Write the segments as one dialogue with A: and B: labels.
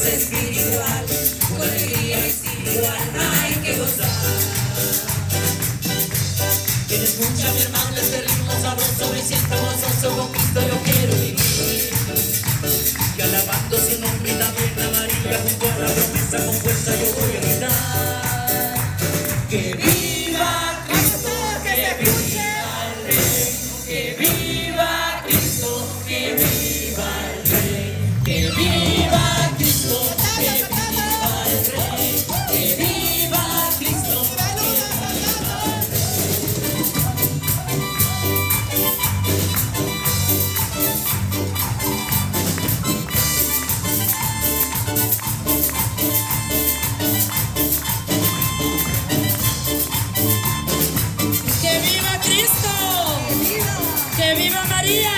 A: promesa espiritual, con alegría y sin igual hay que gozar. Tienes mucha, mi hermano, este ritmo sabroso, me siento gozoso, con Cristo yo quiero vivir. Y alabando su nombre y también a María, junto a la promesa con fuerza yo voy a gritar. Que viva Cristo, que viva el Rey, que viva Cristo, que viva el Rey, que viva Cristo, que viva el Rey, que viva Cristo, que viva el
B: ¡Que viva Cristo! ¡Que viva María!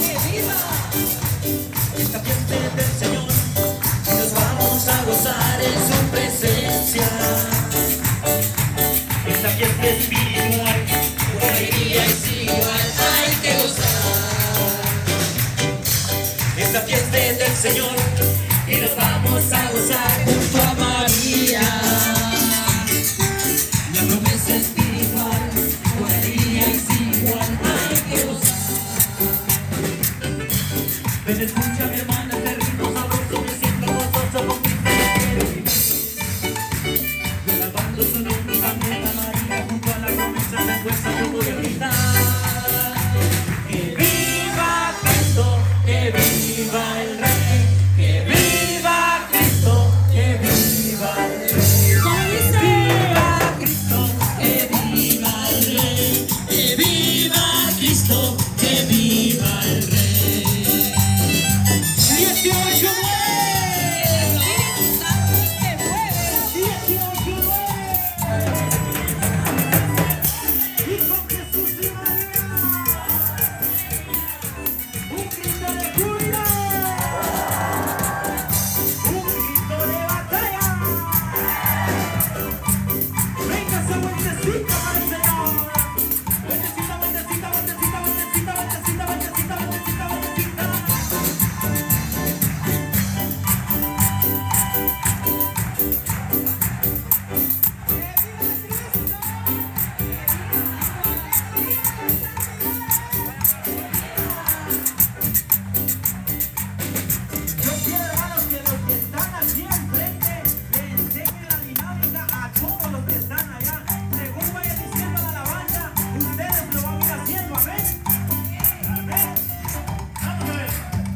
A: Esta fiesta es del Señor y nos vamos a gozar en su presencia. Esta fiesta espiritual, con alegría y sin igual hay que gozar. Esta fiesta es del Señor y nos vamos a gozar junto a María. La promesa espiritual, con alegría y sin igual hay que gozar. Ven, escucha mi hermana, este ritmo sabroso, me siento gozoso, con Cristo yo quiero vivir. Y alabando su nombre también a María, junto a la promesa con fuerza yo voy a gritar. Que viva Cristo, que viva el Rey, que viva Cristo, que viva el Rey. Que viva Cristo, que viva el Rey, que viva Cristo, que viva el Rey. 18 y con Jesús y María, un grito de júbilo, un grito de batalla. Venga esa vueltecita para el Señor. Vueltecita, vueltecita, vueltecita, vueltecita, vueltecita, vueltecita, vueltecita, vueltecita. Yo quiero, hermanos, que los que están aquí enfrente le enseñen la dinámica a todos los que están allá. Según vaya diciendo la alabanza, ustedes lo van a ir haciendo. Amén. Amén. Vamos a ver.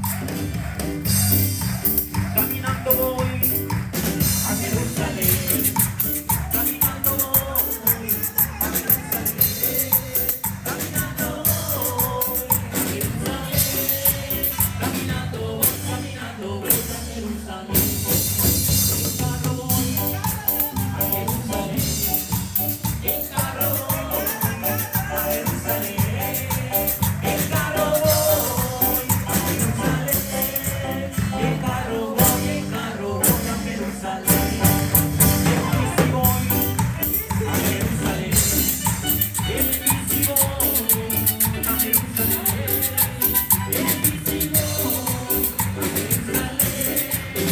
A: Caminando voy a Jerusalén. Caminando voy a Jerusalén. Caminando voy a Jerusalén. Caminando voy a Jerusalén. En carro voy a Jerusalén. En carro voy a Jerusalén. En carro voy a Jerusalén. En carro voy a Jerusalén. En bici voy a Jerusalén. En bici voy a Jerusalén. En bici voy a Jerusalén.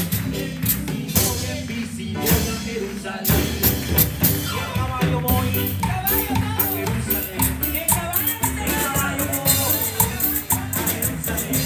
A: En bici voy a Jerusalén. En caballo voy a Jerusalén. En caballo voy a Jerusalén.